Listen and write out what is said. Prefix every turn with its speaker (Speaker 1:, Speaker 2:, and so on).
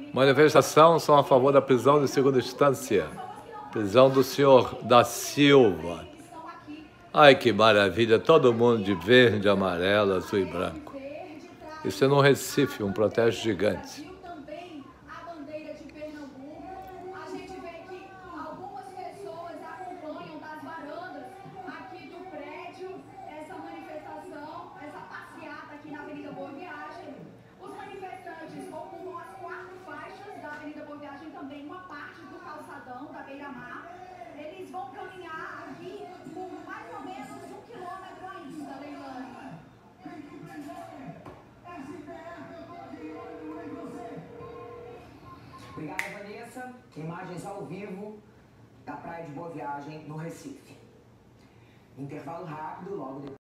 Speaker 1: Manifestação são a favor da prisão de segunda instância. Prisão do senhor da Silva. Ai, que maravilha, todo mundo de verde, amarelo, azul e branco. Isso é no Recife, um protesto gigante.
Speaker 2: Também uma parte do calçadão da Beira-Mar. Eles vão caminhar aqui por mais ou menos 1 quilômetro ainda, Leilani.
Speaker 3: Obrigada, Vanessa. Imagens ao vivo da Praia de Boa Viagem, no Recife. Intervalo rápido, logo depois.